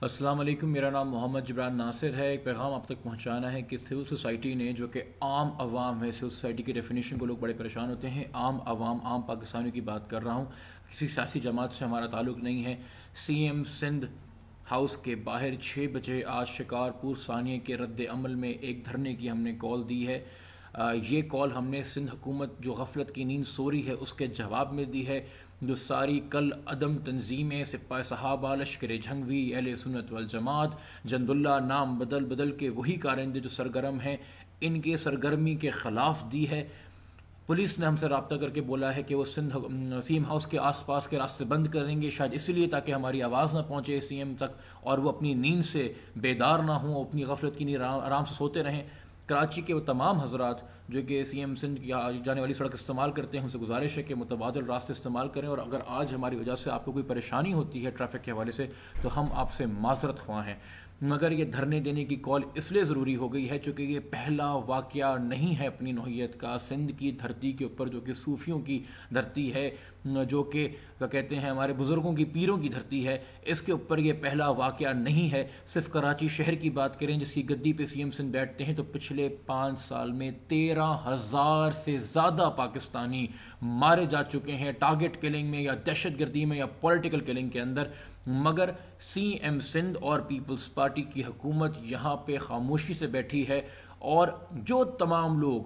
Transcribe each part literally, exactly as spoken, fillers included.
السلام علیکم، میرا نام محمد جبران ناصر ہے۔ ایک پیغام آپ تک پہنچانا ہے کہ سول سوسائٹی نے، جو کہ عام عوام ہے، سول سوسائٹی کی ڈیفینیشن کو لوگ بڑے پریشان ہوتے ہیں۔ عام عوام، عام پاکستانیوں کی بات کر رہا ہوں، کسی سیاسی جماعت سے ہمارا تعلق نہیں ہے۔ سی ایم سندھ ہاؤس کے باہر چھ بجے آج شکارپور ثانیہ کے رد عمل میں ایک دھرنے کی ہم نے کال دی ہے۔ یہ کال ہم نے سندھ حکومت جو غفلت کی نیند سو رہی ہے اس کے جواب میں دی ہے، جو ساری کل عدم تنظیمیں، سپاہ صحابہ، لشکر جھنگوی، اہل سنت والجماعت، جند اللہ نام بدل بدل کے وہی کارندے جو سرگرم ہیں، ان کے سرگرمی کے خلاف دی ہے۔ پولیس نے ہم سے رابطہ کر کے بولا ہے کہ وہ سندھ سی ایم ہاؤس کے آس پاس کے راستے بند کریں گے، شاید اس لیے تاکہ ہماری آواز نہ پہنچے سی ایم تک اور وہ اپنی نیند سے بیدار نہ ہوں، اپنی غفلت کی نیند آرام سے سوتے رہیں۔ کراچی کے وہ تمام حضرات جو کہ سی ایم سندھ کی جانے والی سڑک استعمال کرتے ہیں، ان سے گزارش ہے کہ متبادل راستے استعمال کریں، اور اگر آج ہماری وجہ سے آپ کو کوئی پریشانی ہوتی ہے ٹریفک کے حوالے سے تو ہم آپ سے معذرت خواہ ہیں۔ مگر یہ دھرنے دینے کی کال اس لیے ضروری ہو گئی ہے چونکہ یہ پہلا واقعہ نہیں ہے اپنی نوعیت کا سندھ کی دھرتی کے اوپر، جو کہ صوفیوں کی دھرتی ہے، جو کہ کیا کہتے ہیں ہمارے بزرگوں کی پیروں کی دھرتی ہے۔ اس کے اوپر یہ پہلا واقعہ نہیں ہے۔ صرف کراچی شہر کی بات کریں جس کی گدی پہ سی ایم سندھ بیٹھتے ہیں، تو پچھلے پانچ سال میں تیرہ ہزار سے زیادہ پاکستانی مارے جا چکے ہیں ٹارگٹ کلنگ میں یا دہشت گردی میں یا پولیٹیکل کلنگ کے اندر، مگر سی ایم سندھ اور پیپلز پارٹی کی حکومت یہاں پہ خاموشی سے بیٹھی ہے۔ اور جو تمام لوگ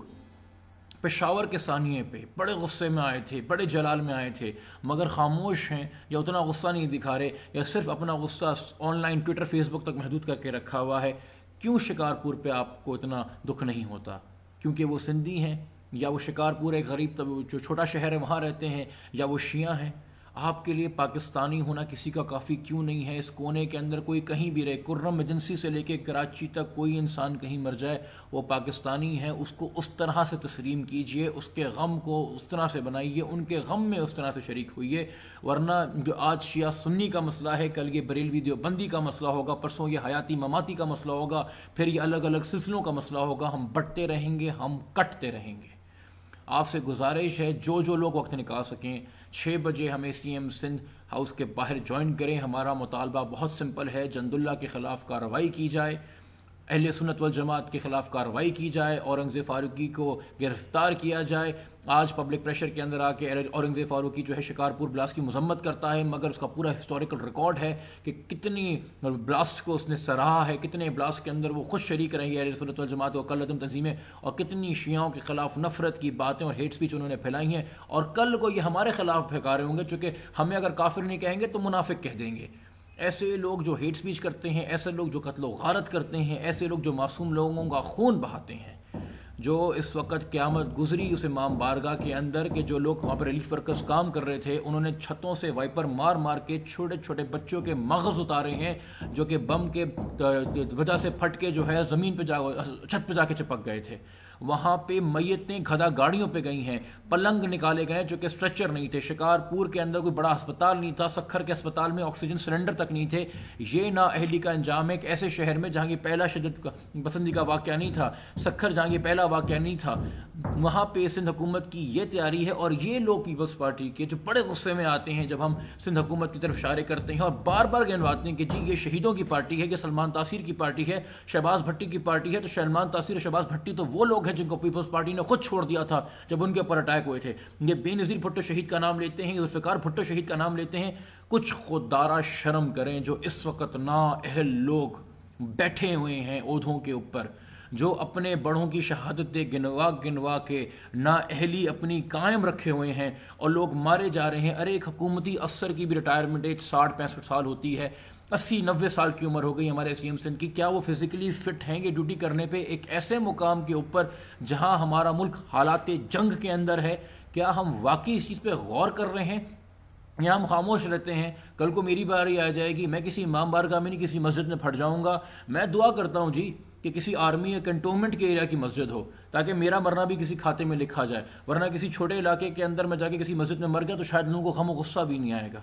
پشاور کے ثانیے پہ بڑے غصے میں آئے تھے، بڑے جلال میں آئے تھے، مگر خاموش ہیں یا اتنا غصہ نہیں دکھا رہے یا صرف اپنا غصہ online Twitter Facebook تک محدود کر کے رکھا ہوا ہے، کیوں شکارپور پہ آپ کو اتنا دکھ نہیں ہوتا؟ کیونکہ وہ سندھی ہیں، یا وہ شکارپور ایک غریب جو چھوٹا شہر ہے وہاں رہتے ہیں، یا وہ شیعہ ہیں؟ آپ کے لیے پاکستانی ہونا کسی کا کافی کیوں نہیں ہے؟ اس کونے کے اندر کوئی کہیں بھی رہے، کرم ایجنسی سے لے کے کراچی تک کوئی انسان کہیں مر جائے وہ پاکستانی ہے، اس کو اس طرح سے تسلیم کیجئے، اس کے غم کو اس طرح سے بنائیے، ان کے غم میں اس طرح سے شریک ہوئیے، ورنہ جو آج شیعہ سنی کا مسئلہ ہے، کل یہ بریلوی دیوبندی کا مسئلہ ہوگا، پرسوں یہ حیاتی مماتی کا مسئلہ ہوگا، پھر یہ الگ الگ سلسلوں کا مسئلہ ہوگا، ہم بٹتے رہیں گے، ہم کٹتے رہیں گے۔ آپ سے گزارش ہے جو جو لوگ وقت نکال سکیں چھ بجے ہمیں سی ایم سندھ ہاؤس کے باہر جوائن کریں۔ ہمارا مطالبہ بہت سمپل ہے، جند اللہ کے خلاف کارروائی کی جائے، اہل سنت والجماعت کے خلاف کارروائی کی جائے، اورنگزیب فاروقی کو گرفتار کیا جائے۔ آج پبلک پریشر کے اندر آ کے اورنگزیب فاروقی جو ہے شکارپور بلاسٹ کی مذمت کرتا ہے، مگر اس کا پورا ہسٹوریکل ریکارڈ ہے کہ کتنی بلاسٹ کو اس نے سراہا ہے، کتنے بلاسٹ کے اندر وہ خود شریک رہی ہے اہل سنت والجماعت و کل عدم تنظیمیں، اور کتنی شیعوں کے خلاف نفرت کی باتیں اور ہیٹ سپیچ انہوں نے پھیلائی ہیں، اور کل کو یہ ہمارے خلاف پھینکا رہے ہوں گے، چونکہ ہمیں اگر کافر نہیں کہیں گے تو منافق کہہ دیں گے۔ ایسے لوگ جو ہیٹ سپیچ کرتے ہیں، ایسے لوگ جو قتل و غارت کرتے ہیں، ایسے لوگ جو معصوم لوگوں کا خون بہاتے ہیں، جو اس وقت قیامت گزری اس امام بارگاہ کے اندر کہ جو لوگ وہاں پر ریلیف ورکرز کام کر رہے تھے، انہوں نے چھتوں سے وائپر مار مار کے چھوٹے چھوٹے بچوں کے مغز اتارے ہیں، جو کہ بم کے وجہ سے پھٹ کے جو ہے زمین پہ جا چھت پہ جا کے چپک گئے تھے۔ وہاں پہ میتیں گھدا گاڑیوں پہ گئی ہیں، پلنگ نکالے گئے جو کہ اسٹریچر نہیں تھے، شکارپور کے اندر کوئی بڑا ہسپتال نہیں تھا، سکھر کے ہسپتال میں آکسیجن سلنڈر تک نہیں تھے۔ یہ نااہلی کا انجام ہے ایک ایسے شہر میں جہاں یہ پہلا شدت پسندی کا واقعہ نہیں تھا، سکھر جہاں یہ پہلا واقعہ نہیں تھا، وہاں پہ سندھ حکومت کی یہ تیاری ہے۔ اور یہ لوگ پیپلز پارٹی کے جو بڑے غصے میں آتے ہیں جب ہم سندھ حکومت کی طرف اشارے کرتے ہیں اور بار بار گنواتے ہیں کہ جی یہ شہیدوں کی پارٹی ہے، یہ سلمان تاثیر کی پارٹی ہے، شہباز بھٹی کی پارٹی ہے، تو سلمان تاثیر اور شہباز بھٹی تو وہ لوگ ہیں جن کو پیپلز پارٹی نے خود چھوڑ دیا تھا جب ان کے اوپر اٹیک ہوئے تھے۔ یہ بے نظیر بھٹو شہید کا نام لیتے ہیں، ذوالفقار بھٹو شہید کا نام لیتے ہیں۔ کچھ خوددارا شرم کریں جو اس وقت نااہل لوگ بیٹھے ہوئے ہیں عہدوں کے اوپر، جو اپنے بڑوں کی شہادتیں گنوا گنوا کے نااہلی اپنی قائم رکھے ہوئے ہیں اور لوگ مارے جا رہے ہیں۔ ارے ایک حکومتی افسر کی بھی ریٹائرمنٹ ایج ساٹھ پینسٹھ سال ہوتی ہے، اسی نوے سال کی عمر ہو گئی ہمارے سی ایم سندھ کی، کیا وہ فزیکلی فٹ ہیں یہ ڈیوٹی کرنے پہ ایک ایسے مقام کے اوپر جہاں ہمارا ملک حالات جنگ کے اندر ہے؟ کیا ہم واقعی اس چیز پہ غور کر رہے ہیں یا ہم خاموش رہتے ہیں؟ کل کو میری باری آ جائے گی، میں کسی امام بارگاہ میں نہیں کسی مسجد میں پھٹ جاؤں گا، میں دعا کرتا ہوں جی کہ کسی آرمی یا کنٹونمنٹ کے ایریا کی مسجد ہو تاکہ میرا مرنا بھی کسی کھاتے میں لکھا جائے، ورنہ کسی چھوٹے علاقے کے اندر میں جا کے کسی مسجد میں مر گیا تو شاید لوگوں کو غم و غصہ بھی نہیں آئے گا۔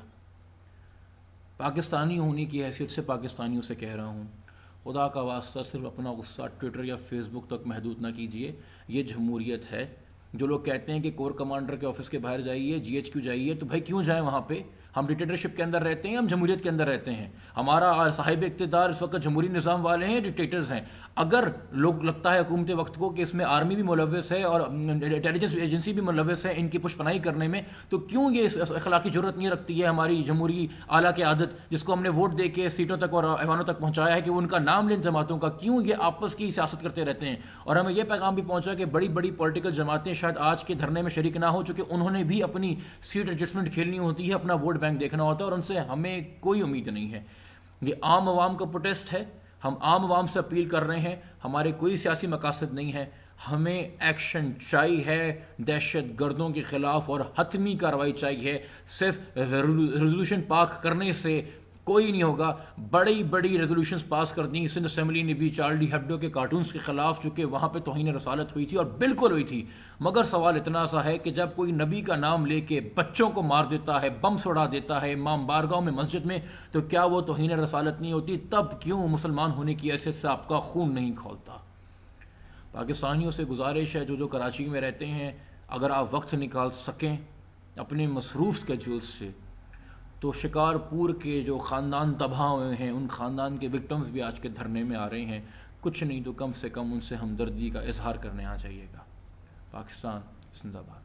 پاکستانی ہونے کی حیثیت سے پاکستانیوں سے کہہ رہا ہوں، خدا کا واسطہ صرف اپنا غصہ ٹویٹر یا فیس بک تک محدود نہ کیجیے، یہ جمہوریت ہے۔ جو لوگ کہتے ہیں کہ کور کمانڈر کے آفس کے باہر جائیے، جی ایچ کیو جائیے، تو بھائی کیوں جائیں وہاں پہ؟ ہم ڈکٹیٹرشپ کے اندر رہتے ہیں، ہم جمہوریت کے اندر رہتے ہیں، ہمارا صاحب اقتدار اس وقت جمہوری نظام والے ہیں، ڈکٹیٹرز ہیں۔ اگر لوگ لگتا ہے حکومت وقت کو کہ اس میں آرمی بھی ملوث ہے اور انٹیلیجنس ایجنسی بھی ملوث ہے ان کی پش پناہی کرنے میں، تو کیوں یہ اخلاقی جرت نہیں رکھتی ہے ہماری جمہوری اعلیٰ کی عادت جس کو ہم نے ووٹ دے کے سیٹوں تک اور ایوانوں تک پہنچایا ہے کہ وہ ان کا نام لیں جماعتوں کا، کیوں یہ آپس کی سیاست کرتے رہتے ہیں؟ اور ہمیں یہ پیغام بھی پہنچا کہ بڑی بڑی پولیٹیکل جماعتیں شاید آج کے دھرنے میں شریک نہ ہو چونکہ انہوں نے بھی اپنی سیٹ ایڈجسٹمنٹ کھیلنی ہوتی ہے، اپنا ووٹ بینک دیکھنا ہوتا ہے، اور ان سے ہمیں کوئی امید نہیں ہے۔ یہ عام عوام کا پروٹیسٹ ہے، ہم عام عوام سے اپیل کر رہے ہیں، ہمارے کوئی سیاسی مقاصد نہیں ہے، ہمیں ایکشن چاہیے ہے دہشت گردوں کے خلاف اور حتمی کارروائی چاہیے۔ صرف ریزولوشن پاک کرنے سے کوئی نہیں ہوگا، بڑی بڑی ریزولوشنز پاس کر دیں سندھ اسمبلی نے بھی چارلی ہیبڈو کے کارٹونز کے خلاف، چونکہ وہاں پہ توہین رسالت ہوئی تھی اور بالکل ہوئی تھی، مگر سوال اتنا سا ہے کہ جب کوئی نبی کا نام لے کے بچوں کو مار دیتا ہے، بم سڑا دیتا ہے امام بارگاہ میں مسجد میں، تو کیا وہ توہین رسالت نہیں ہوتی؟ تب کیوں مسلمان ہونے کی حیثیت سے آپ کا خون نہیں کھولتا؟ پاکستانیوں سے گزارش ہے جو جو کراچی میں رہتے ہیں، اگر آپ وقت نکال سکیں اپنے مصروف اسکیجول سے، تو شکارپور کے جو خاندان تباہ ہوئے ہیں ان خاندان کے وکٹمز بھی آج کے دھرنے میں آ رہے ہیں، کچھ نہیں تو کم سے کم ان سے ہمدردی کا اظہار کرنے آ جائیے گا۔ پاکستان زندہ باد۔